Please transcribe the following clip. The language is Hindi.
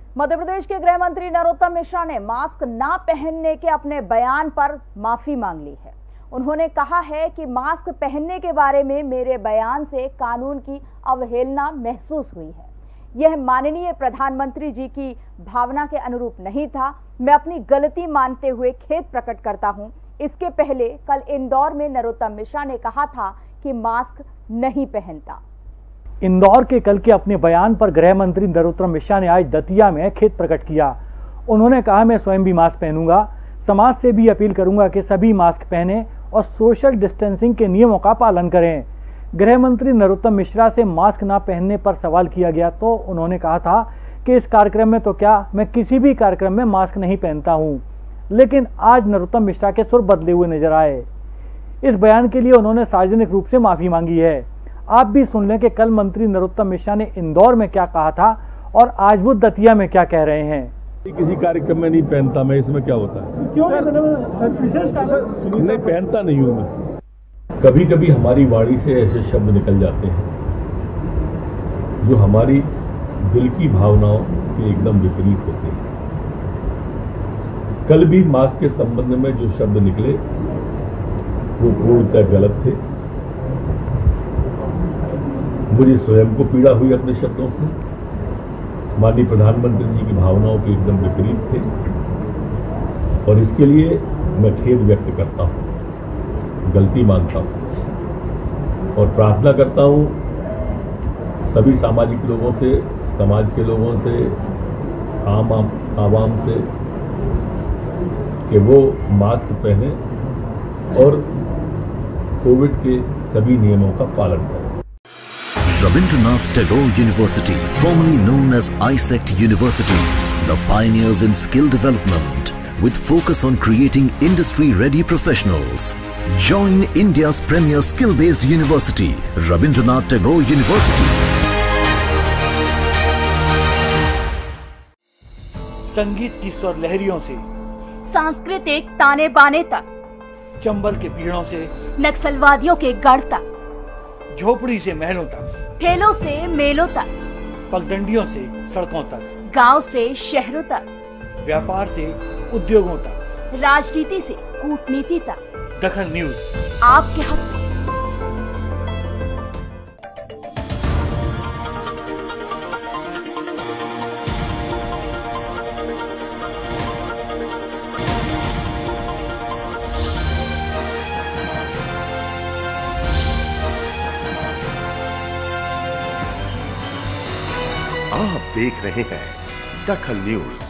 मध्य प्रदेश के गृह मंत्री नरोत्तम मिश्रा ने मास्क ना पहनने के अपने बयान पर माफी मांग ली है। उन्होंने कहा है कि मास्क पहनने के बारे में मेरे बयान से कानून की अवहेलना महसूस हुई है। यह माननीय प्रधानमंत्री जी की भावना के अनुरूप नहीं था। मैं अपनी गलती मानते हुए खेद प्रकट करता हूं। इसके पहले कल इंदौर में नरोत्तम मिश्रा ने कहा था कि मास्क नहीं पहनता। इंदौर के कल के अपने बयान पर गृह मंत्री नरोत्तम मिश्रा ने आज दतिया में खेद प्रकट किया। उन्होंने कहा, मैं स्वयं भी मास्क पहनूंगा, समाज से भी अपील करूंगा कि सभी मास्क पहने और सोशल डिस्टेंसिंग के नियमों का पालन करें। गृह मंत्री नरोत्तम मिश्रा से मास्क ना पहनने पर सवाल किया गया तो उन्होंने कहा था कि इस कार्यक्रम में तो क्या, मैं किसी भी कार्यक्रम में मास्क नहीं पहनता हूं। लेकिन आज नरोत्तम मिश्रा के सुर बदले हुए नजर आए। इस बयान के लिए उन्होंने सार्वजनिक रूप से माफी मांगी है। आप भी सुन लें कि कल मंत्री नरोत्तम मिश्रा ने इंदौर में क्या कहा था और आज वो दतिया में क्या कह रहे हैं। किसी कार्यक्रम में नहीं पहनता मैं, इसमें क्या होता है? क्यों विशेष कारण? नहीं पहनता नहीं हूं मैं। कभी कभी हमारी वाणी से ऐसे शब्द निकल जाते हैं जो हमारी दिल की भावनाओं के एकदम विपरीत होते हैं। कल भी मास्क के संबंध में जो शब्द निकले वो पूर्णतः गलत थे। मुझे स्वयं को पीड़ा हुई अपने शब्दों से। माननीय प्रधानमंत्री जी की भावनाओं के एकदम विपरीत थे और इसके लिए मैं खेद व्यक्त करता हूं, गलती मानता हूं और प्रार्थना करता हूं सभी सामाजिक लोगों से, समाज के लोगों से, आवाम से कि वो मास्क पहने और कोविड के सभी नियमों का पालन करें। Rabindranath Tagore University, formerly known as ISECT University, the pioneers in skill development with focus on creating industry-ready professionals. Join India's premier skill-based university, Rabindranath Tagore University. संगीत की स्वर लहरियों से सांस्कृतिक ताने बाने तक, चंबल के पीड़ों से नक्सलवादियों के गढ़ तक, झोपड़ी से महलों तक, ठेलों से मेलों तक, पगडंडियों से सड़कों तक, गांव से शहरों तक, व्यापार से उद्योगों तक, राजनीति से कूटनीति तक, दखल न्यूज आपके हक में। आप देख रहे हैं दखल न्यूज।